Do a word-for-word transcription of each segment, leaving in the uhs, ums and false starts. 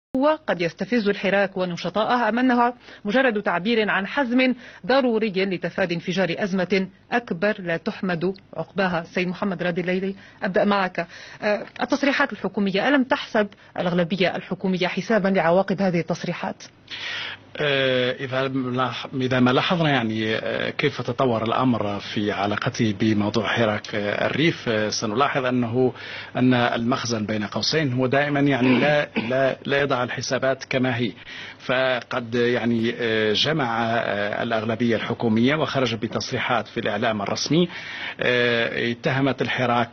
هو قد يستفز الحراك ونشطائها أم أنها مجرد تعبير عن حزم ضروري لتفادي انفجار أزمة أكبر لا تحمد عقباها؟ سيد محمد رادي الليلي، أبدأ معك. التصريحات الحكومية، ألم تحسب الأغلبية الحكومية حسابا لعواقب هذه التصريحات؟ إذا إذا ما لاحظنا يعني كيف تطور الأمر في علاقته بموضوع حراك الريف، سنلاحظ أنه أن المخزن بين قوسين هو دائما يعني لا لا لا يضع الحسابات كما هي. فقد يعني جمع الأغلبية الحكومية وخرج بتصريحات في الإعلام الرسمي اتهمت الحراك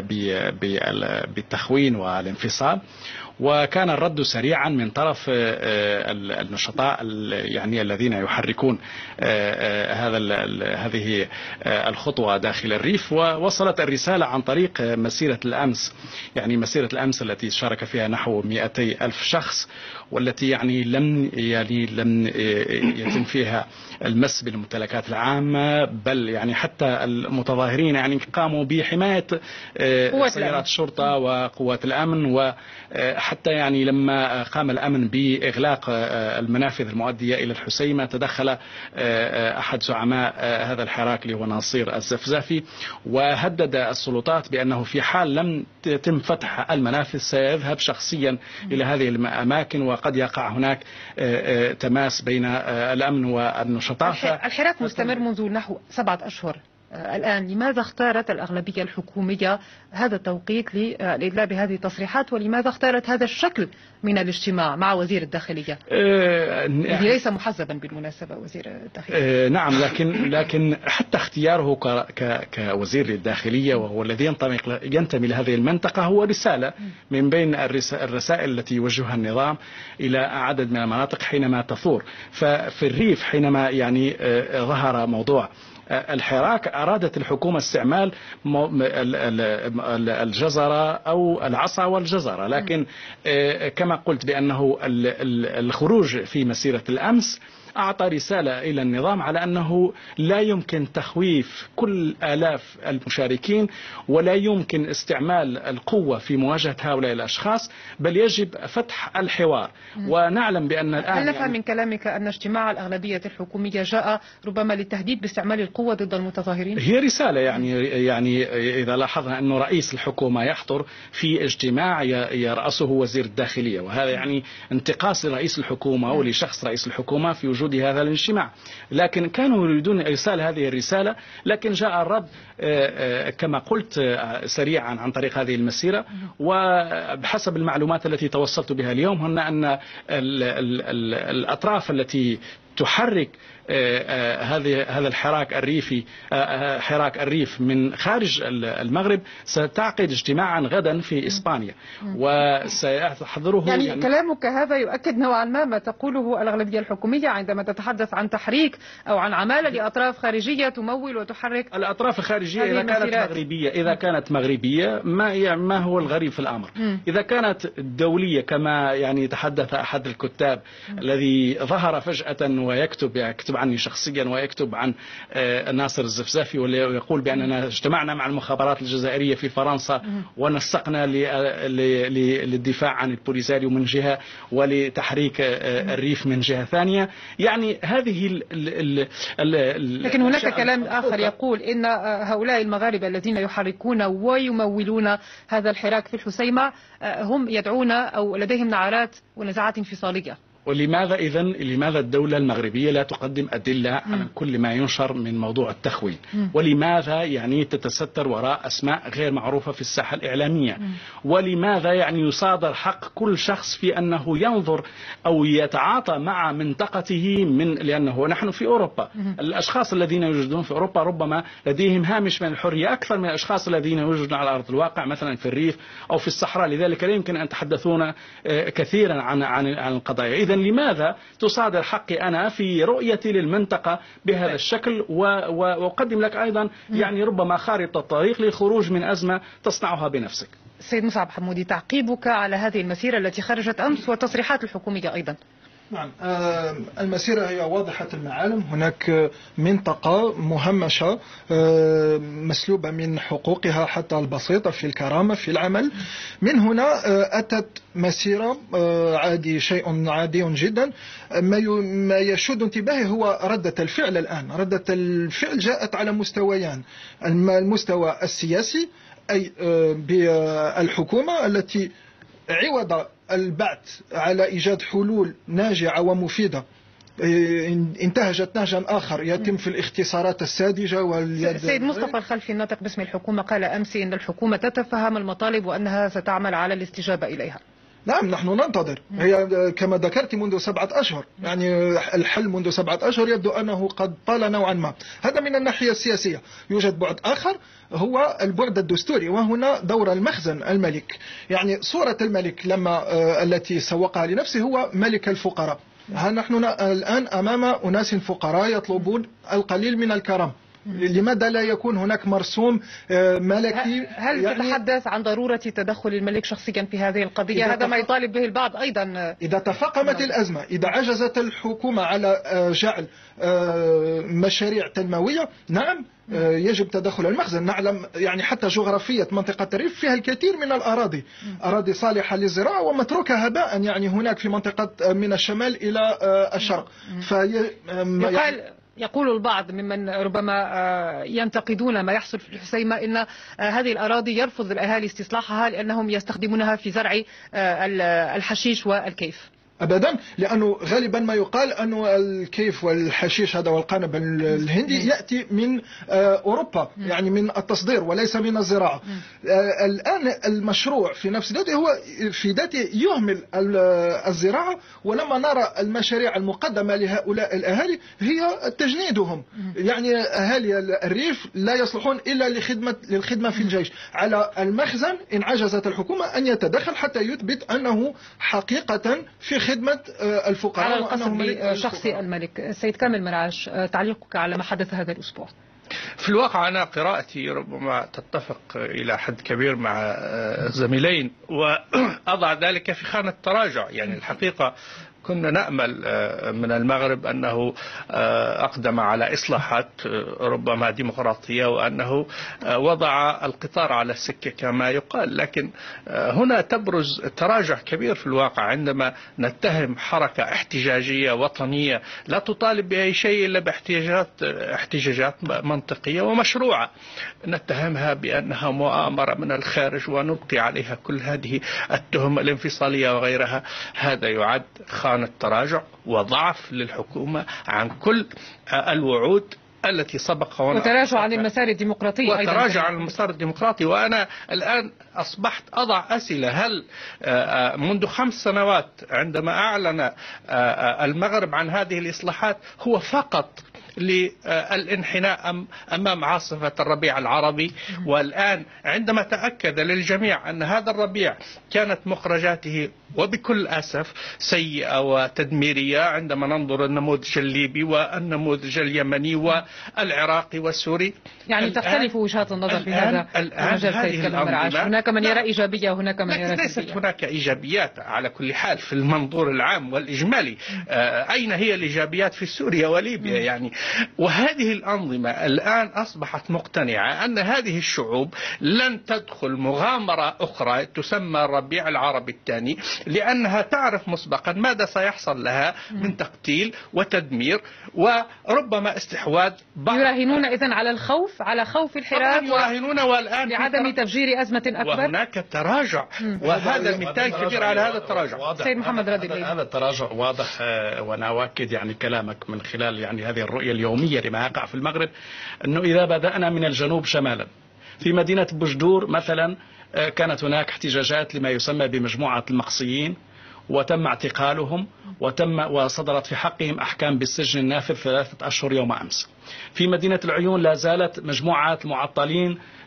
بالتخوين والانفصال، وكان الرد سريعا من طرف النشطاء يعني الذين يحركون هذا هذه الخطوة داخل الريف. ووصلت الرسالة عن طريق مسيرة الأمس، يعني مسيرة الأمس التي شارك فيها نحو مئتي ألف شخص، والتي يعني لم يعني لم يتم فيها المس بالممتلكات العامة، بل يعني حتى المتظاهرين يعني قاموا بحماية سيارات الشرطة وقوات الأمن، وحتى يعني لما قام الأمن بإغلاق المنافذ المؤدية إلى الحسيمة تدخل أحد زعماء هذا الحراك اللي هو ناصير الزفزافي، وهدد السلطات بأنه في حال لم يتم فتح المنافذ سيذهب شخصيا إلى هذه الأماكن، وقد يقع هناك تماس بين الأمن والنشطاء. الحراك مستمر منذ نحو سبعة أشهر الآن، لماذا اختارت الأغلبية الحكومية هذا التوقيت للإدلاء بهذه التصريحات، ولماذا اختارت هذا الشكل من الاجتماع مع وزير الداخلية؟ أه ليس محزبا بالمناسبة وزير الداخلية. أه نعم، لكن لكن حتى اختياره كوزير للداخلية وهو الذي ينتمي ينتمي لهذه المنطقة هو رسالة من بين الرسائل التي يوجهها النظام إلى عدد من المناطق حينما تثور. ففي الريف حينما يعني ظهر موضوع الحراك أرادت الحكومة استعمال الجزرة أو العصا والجزرة، لكن كما قلت بأنه الخروج في مسيرة الأمس أعطى رسالة إلى النظام على أنه لا يمكن تخويف كل آلاف المشاركين، ولا يمكن استعمال القوة في مواجهة هؤلاء الأشخاص، بل يجب فتح الحوار. ونعلم بأن الآن هل نفهم يعني من كلامك أن اجتماع الأغلبية الحكومية جاء ربما للتهديد باستعمال القوة ضد المتظاهرين؟ هي رسالة يعني يعني إذا لاحظنا أنه رئيس الحكومة يحضر في اجتماع يرأسه وزير الداخلية، وهذا يعني انتقاص لرئيس الحكومة ولشخص رئيس الحكومة في وجود هذا الاجتماع. لكن كانوا يريدون إرسال هذه الرسالة، لكن جاء الرد كما قلت سريعا عن طريق هذه المسيرة. وبحسب المعلومات التي توصلت بها اليوم هن أن الأطراف التي تحرك هذه هذا الحراك الريفي حراك الريف من خارج المغرب ستعقد اجتماعا غدا في إسبانيا وسيحضره. يعني, يعني كلامك هذا يؤكد نوعا ما ما تقوله الأغلبية الحكومية عندما تتحدث عن تحريك أو عن عمالة لأطراف خارجية تمول وتحرك الأطراف الخارجية. إذا كانت مغربية إذا كانت مغربية ما ما هو الغريب في الأمر؟ م. إذا كانت دولية كما يعني تحدث أحد الكتاب م. الذي ظهر فجأة ويكتب يكتب عني شخصيا ويكتب عن ناصر الزفزافي ويقول بأننا اجتمعنا مع المخابرات الجزائرية في فرنسا ونسقنا للدفاع عن البوليساريو من جهة ولتحريك الريف من جهة ثانية. يعني هذه ال ال ال لكن هناك كلام آخر يقول إن هؤلاء المغاربة الذين يحركون ويمولون هذا الحراك في الحسيمة هم يدعون أو لديهم نعرات ونزعات انفصالية. ولماذا إذن لماذا الدولة المغربية لا تقدم أدلة على كل ما ينشر من موضوع التخوين؟ ولماذا يعني تتستر وراء أسماء غير معروفة في الساحة الإعلامية؟ ولماذا يعني يصادر حق كل شخص في أنه ينظر أو يتعاطى مع منطقته من لأنه نحن في أوروبا. الأشخاص الذين يوجدون في أوروبا ربما لديهم هامش من الحرية أكثر من الأشخاص الذين يوجدون على أرض الواقع مثلا في الريف أو في الصحراء، لذلك لا يمكن أن يتحدثون كثيرا عن عن عن القضايا. إذن لماذا تصادر حقي أنا في رؤيتي للمنطقة بهذا الشكل؟ وأقدم لك أيضا يعني ربما خارطة طريق للخروج من أزمة تصنعها بنفسك. سيد مصعب حمودي، تعقيبك على هذه المسيرة التي خرجت أمس والتصريحات الحكومية أيضا؟ نعم، المسيرة هي واضحة المعالم. هناك منطقة مهمشة مسلوبة من حقوقها حتى البسيطة في الكرامة في العمل. من هنا أتت مسيرة عادي، شيء عادي جدا. ما يشد انتباهي هو ردة الفعل الآن. ردة الفعل جاءت على مستويان: المستوى السياسي، أي بالحكومة التي عوض البعث على إيجاد حلول ناجعة ومفيدة انتهجت نهجا آخر يتم في الاختصارات الساذجة واليد. سيد مصطفى الخلفي الناطق باسم الحكومة قال أمس إن الحكومة تتفهم المطالب وأنها ستعمل على الاستجابة إليها. نعم، نحن ننتظر. هي كما ذكرت منذ سبعة أشهر، يعني الحل منذ سبعة أشهر يبدو أنه قد طال نوعا ما. هذا من الناحية السياسية. يوجد بعد آخر هو البعد الدستوري، وهنا دور المخزن الملك. يعني صورة الملك لما التي سوقها لنفسه هو ملك الفقراء. ها نحن الآن أمام أناس فقراء يطلبون القليل من الكرم. لماذا لا يكون هناك مرسوم ملكي؟ هل يعني تتحدث عن ضرورة تدخل الملك شخصيا في هذه القضية؟ هذا ما يطالب به البعض أيضا. إذا تفاقمت الأزمة، إذا عجزت الحكومة على جعل مشاريع تنموية، نعم يجب تدخل المخزن. نعلم يعني حتى جغرافية منطقة الريف فيها الكثير من الأراضي، أراضي صالحة للزراعة ومتروكة هباء، يعني هناك في منطقة من الشمال إلى الشرق. في يقال يقول البعض ممن ربما ينتقدون ما يحصل في الحسيمة إن هذه الأراضي يرفض الأهالي استصلاحها لأنهم يستخدمونها في زرع الحشيش والكيف. أبدا، لأنه غالبا ما يقال أن الكيف والحشيش هذا والقنب الهندي يأتي من أوروبا، يعني من التصدير وليس من الزراعة. الآن المشروع في نفس ذاته هو في ذاته يهمل الزراعة، ولما نرى المشاريع المقدمة لهؤلاء الأهالي هي تجنيدهم. يعني أهالي الريف لا يصلحون إلا لخدمة للخدمة في الجيش. على المخزن إن عجزت الحكومة أن يتدخل حتى يثبت أنه حقيقة في خدمة الفقراء. على القصد بشخصي الملك. سيد كامل مرعاش، تعليقك على ما حدث هذا الأسبوع؟ في الواقع أنا قراءتي ربما تتفق إلى حد كبير مع زميلين، وأضع ذلك في خانة التراجع. يعني الحقيقة كنا نأمل من المغرب أنه أقدم على إصلاحات ربما ديمقراطية، وأنه وضع القطار على السكة كما يقال. لكن هنا تبرز تراجع كبير في الواقع عندما نتهم حركة احتجاجية وطنية لا تطالب بأي شيء إلا باحتجاجات احتجاجات منطقية ومشروعة، نتهمها بأنها مؤامرة من الخارج ونبقي عليها كل هذه التهم الانفصالية وغيرها. هذا يعد خانة التراجع وضعف للحكومة عن كل الوعود التي سبق وتراجع عن المسار الديمقراطي وتراجع عن المسار الديمقراطي. وأنا الآن أصبحت أضع أسئلة: هل منذ خمس سنوات عندما أعلن المغرب عن هذه الإصلاحات هو فقط للانحناء أمام عاصفة الربيع العربي، والآن عندما تأكد للجميع أن هذا الربيع كانت مخرجاته وبكل أسف سيئة وتدميرية، عندما ننظر النموذج الليبي والنموذج اليمني والعراقي والسوري، يعني تختلف وجهات النظر في هذا المجال. سيد كامل مرعاش، هناك من يرى إيجابية وهناك من يرى ليست سلبية. هناك إيجابيات على كل حال في المنظور العام والإجمالي. أين هي الإيجابيات في سوريا وليبيا؟ يعني وهذه الأنظمة الآن أصبحت مقتنعة أن هذه الشعوب لن تدخل مغامرة أخرى تسمى الربيع العربي الثاني، لأنها تعرف مسبقا ماذا سيحصل لها من تقتيل وتدمير وربما استحواذ بعض. يراهنون إذن على الخوف، على خوف الحراك يراهنون والآن لعدم تفجير أزمة أكبر. وهناك تراجع، وهذا المثال كبير على هذا التراجع. سيد محمد رادي الليلي، هذا التراجع واضح، وأنا أؤكد يعني كلامك من خلال يعني هذه الرؤية اليومية لما يقع في المغرب، أنه إذا بدأنا من الجنوب شمالا في مدينة بوجدور مثلا، كانت هناك احتجاجات لما يسمى بمجموعة المقصيين، وتم اعتقالهم وتم وصدرت في حقهم أحكام بالسجن النافذ ثلاثة أشهر يوم أمس. في مدينة العيون لا زالت مجموعات المعطلين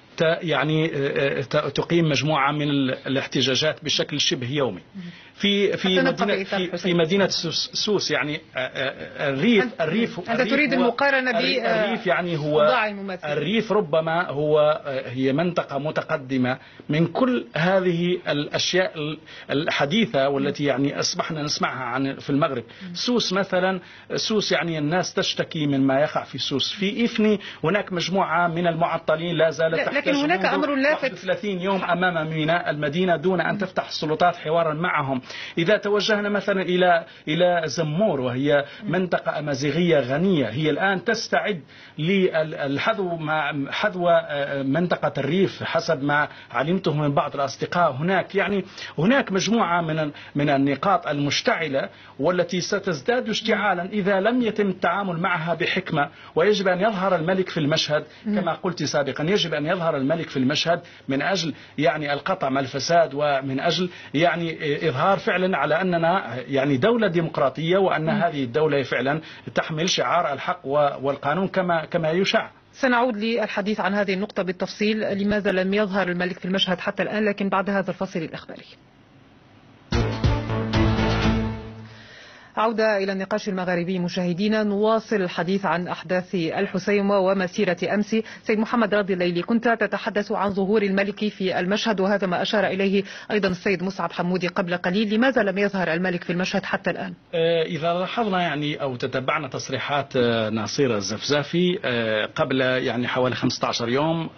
يعني تقيم مجموعة من الاحتجاجات بشكل شبه يومي في في مدينة في, في مدينة سوس. يعني الريف الريف أنت تريد المقارنة بالريف، يعني هو الريف ربما هو هي منطقة متقدمة من كل هذه الأشياء الحديثة والتي يعني أصبحنا نسمعها عن في المغرب. سوس مثلا، سوس يعني الناس تشتكي من ما يقع في سوس. في إفني هناك مجموعة من المعطلين لا زالت لكن هناك أمر لافت واحد وثلاثين يوم أمام ميناء المدينة دون أن تفتح السلطات حوارا معهم. إذا توجهنا مثلا إلى إلى زمور وهي منطقة أمازيغية غنية، هي الآن تستعد للحذو مع حذو منطقة الريف حسب ما علمته من بعض الأصدقاء هناك. يعني هناك مجموعة من من النقاط المشتعلة والتي ستزداد اشتعالا إذا لم يتم التعامل معها بحكمة. ويجب أن يظهر الملك في المشهد كما قلت سابقا، يجب أن يظهر الملك في المشهد من أجل يعني القطع مع الفساد، ومن أجل يعني إظهار فعلا على أننا يعني دولة ديمقراطية، وأن هذه الدولة فعلا تحمل شعار الحق والقانون كما كما يشاع. سنعود للحديث عن هذه النقطة بالتفصيل، لماذا لم يظهر الملك في المشهد حتى الآن، لكن بعد هذا الفصل الإخباري. عودة إلى النقاش المغاربي مشاهدينا، نواصل الحديث عن أحداث الحسيمة ومسيرة أمس. سيد محمد راضي الليلي، كنت تتحدث عن ظهور الملك في المشهد، وهذا ما أشار إليه أيضا السيد مصعب حمودي قبل قليل. لماذا لم يظهر الملك في المشهد حتى الآن؟ إذا لاحظنا يعني أو تتبعنا تصريحات ناصير الزفزافي قبل يعني حوالي خمسة عشر يوم،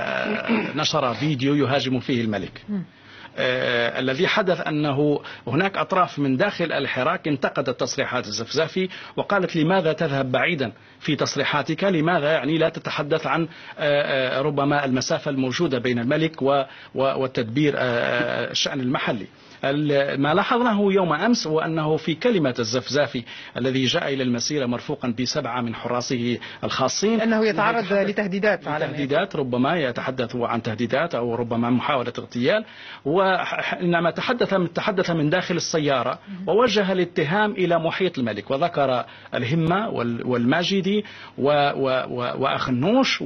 نشر فيديو يهاجم فيه الملك. آه الذي حدث أنه هناك أطراف من داخل الحراك انتقدت تصريحات الزفزافي وقالت لماذا تذهب بعيدا في تصريحاتك، لماذا يعني لا تتحدث عن آه ربما المسافة الموجودة بين الملك والتدبير آه الشأن المحلي. ما لاحظناه يوم أمس هو أنه في كلمة الزفزافي الذي جاء إلى المسيرة مرفوقا بسبعة من حراسه الخاصين أنه يتعرض لتهديدات تهديدات ربما يتحدث عن تهديدات أو ربما محاولة اغتيال، وإنما تحدث تحدث من داخل السيارة ووجه الاتهام إلى محيط الملك، وذكر الهمة والماجدي وأخنوش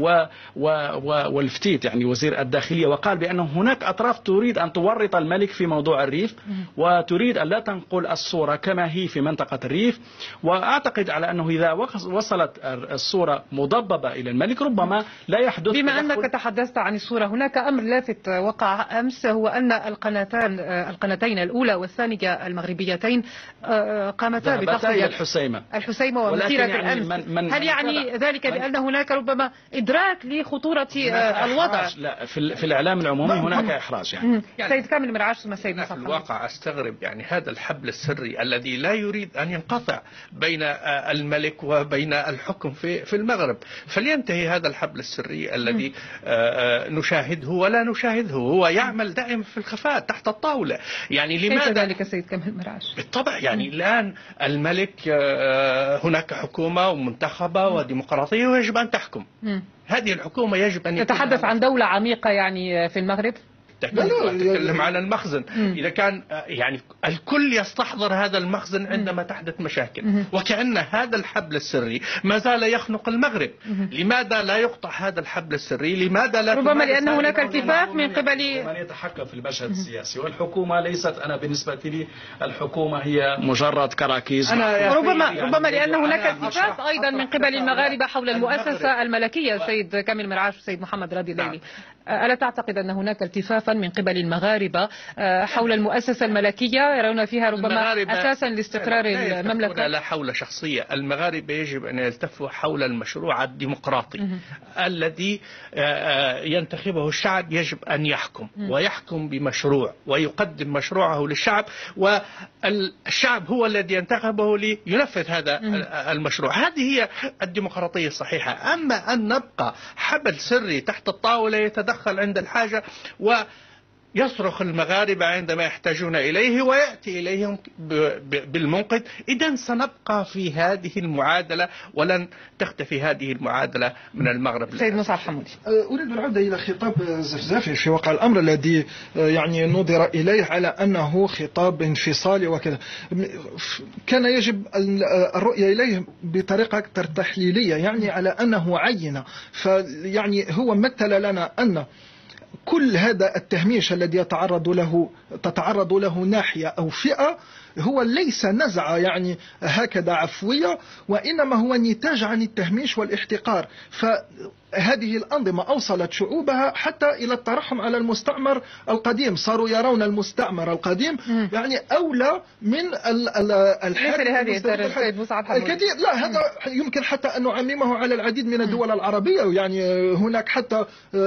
والفتيت يعني وزير الداخلية، وقال بأنه هناك أطراف تريد أن تورط الملك في موضوع الريف وتريد أن لا تنقل الصورة كما هي في منطقة الريف. وأعتقد على أنه إذا وصلت الصورة مضببة إلى الملك ربما لا يحدث. بما أنك تحدثت عن الصورة، هناك أمر لافت وقع أمس، هو أن القناتان القناتين الأولى والثانية المغربية قامتا بتغطية الحسيمة الحسيمة ومسيرة يعني الأمس. من من هل يعني من ذلك بأن هناك ربما إدراك لخطورة الوضع؟ لا، في, في الإعلام العمومي هناك إحراج. يعني, يعني سيد كامل مرعاش ثم سيد مصعب. في الواقع أستغرب يعني هذا الحبل السري الذي لا يريد أن ينقطع بين الملك وبين الحكم في في المغرب، فلينتهي هذا الحبل السري الذي نشاهده ولا نشاهده، هو يعمل دائما في الخفاء تحت الطاولة. يعني لماذا كيف ذلك سيد كامل مرعاش؟ بالطبع يعني الآن الملك هناك حكومة ومنتخبة وديمقراطية ويجب أن تحكم. هذه الحكومة يجب أن تتحدث عن دولة عميقة يعني في المغرب. تتكلم عن المخزن. إذا كان يعني الكل يستحضر هذا المخزن عندما تحدث مشاكل، وكأن هذا الحبل السري ما زال يخنق المغرب. لماذا لا يقطع هذا الحبل السري؟ لماذا لا؟ ربما لأن هناك التفاف من قبل من يتحكم في المشهد السياسي، والحكومة ليست، أنا بالنسبة لي الحكومة هي مجرد كراكيز. أنا ربما يعني ربما لأن هناك التفاف أيضا من قبل المغاربة حول المؤسسة الملكية. سيد كامل مرعاش وسيد محمد راضي الليلي، ألا تعتقد أن هناك التفافا من قبل المغاربة حول المؤسسة الملكية يرون فيها ربما أساسا لاستقرار المملكة؟ لا حول شخصية. المغاربة يجب أن يلتفوا حول المشروع الديمقراطي الذي ينتخبه الشعب. يجب أن يحكم ويحكم بمشروع ويقدم مشروعه للشعب، والشعب هو الذي ينتخبه لينفذ هذا المشروع. هذه هي الديمقراطية الصحيحة. أما أن نبقى حبل سري تحت الطاولة يتدخل عند الحاجة و يصرخ المغاربة عندما يحتاجون إليه ويأتي إليهم بالمنقذ. إذن سنبقى في هذه المعادلة ولن تختفي هذه المعادلة من المغرب. سيد مصعب حمودي، أريد العودة إلى خطاب الزفزافي في واقع الأمر الذي يعني نظر إليه على أنه خطاب انفصالي وكذا. كان يجب الرؤية إليه بطريقة أكثر تحليلية، يعني على أنه عينة. فيعني هو مثل لنا أن كل هذا التهميش الذي يتعرض له تتعرض له ناحية أو فئة هو ليس نزعة يعني هكذا عفوية، وإنما هو نتاج عن التهميش والاحتقار. فهذه الأنظمة أوصلت شعوبها حتى إلى الترحم على المستعمر القديم. صاروا يرون المستعمر القديم يعني أولى من الحاكم الكثير. لا، هذا يمكن حتى أن نعممه على العديد من الدول العربية. يعني هناك حتى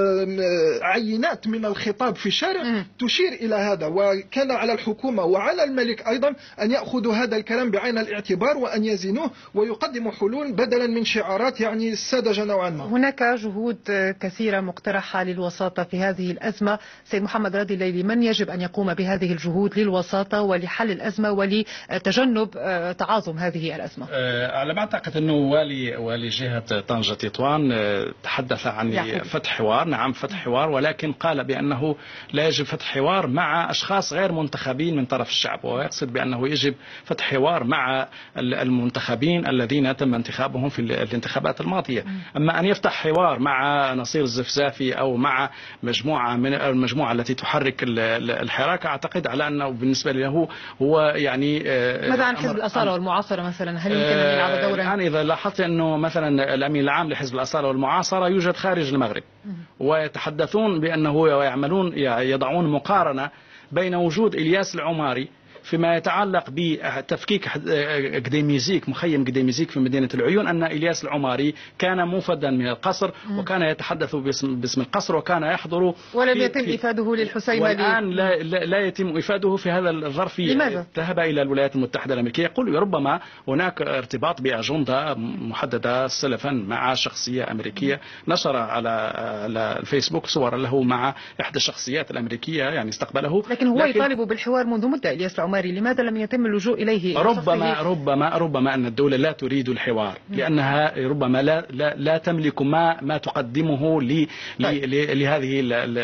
عينات من الخطاب في الشارع تشير إلى هذا، وكان على الحكومة وعلى الملك أيضا أن يأخذوا هذا الكلام بعين الاعتبار وأن يزنوه ويقدموا حلول بدلا من شعارات يعني الساذجة نوعا ما. هناك جهود كثيرة مقترحة للوساطة في هذه الأزمة. سيد محمد راضي الليلي، من يجب أن يقوم بهذه الجهود للوساطة ولحل الأزمة ولتجنب تعاظم هذه الأزمة؟ على ما أعتقد أنه والي والي جهة طنجة تطوان تحدث عن يعقوب. فتح حوار. نعم، فتح حوار، ولكن قال بأنه لا يجب فتح حوار مع أشخاص غير منتخبين من طرف الشعب، ويقصد بأنه يجب فتح حوار مع المنتخبين الذين تم انتخابهم في الانتخابات الماضية. أما أن يفتح حوار مع نصير الزفزافي أو مع مجموعة من المجموعة التي تحرك الحراك، أعتقد على أنه بالنسبة له هو يعني ماذا عن حزب الأصالة والمعاصرة مثلا؟ هل يمكن أن يلعب دورا؟ يعني إذا لاحظت أنه مثلا الأمين العام لحزب الأصالة والمعاصرة يوجد خارج المغرب، ويتحدثون بأنه يعملون يضعون مقارنة بين وجود إلياس العماري فيما يتعلق بتفكيك قديميزيك، مخيم قديميزيك في مدينة العيون، أن إلياس العماري كان موفدا من القصر وكان يتحدث باسم, باسم القصر وكان يحضر، ولم يتم إفاده للحسيمة، والآن لا, لا يتم إفاده في هذا الظرف. لماذا؟ ذهب إلى الولايات المتحدة الأمريكية. يقول ربما هناك ارتباط بأجندة محددة سلفا مع شخصية أمريكية. نشر على على الفيسبوك صور له مع إحدى الشخصيات الأمريكية يعني استقبله، لكن هو لكن يطالب بالحوار منذ مدة. إلياس العماري لماذا لم يتم اللجوء إليه؟ ربما ربما ربما أن الدولة لا تريد الحوار، لأنها ربما لا لا, لا تملك ما ما تقدمه ل لهذه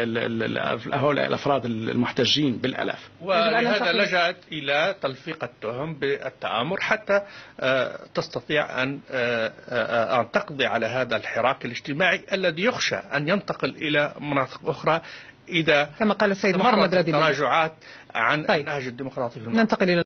هؤلاء الأفراد المحتجين بالآلاف. ولهذا لجأت إلى تلفيق التهم بالتآمر حتى تستطيع أن أن تقضي على هذا الحراك الاجتماعي الذي يخشى أن ينتقل إلى مناطق أخرى إذا كما قال السيد محمد راضي تراجعات عن النهج الديمقراطي في المنطقة. ننتقل إلى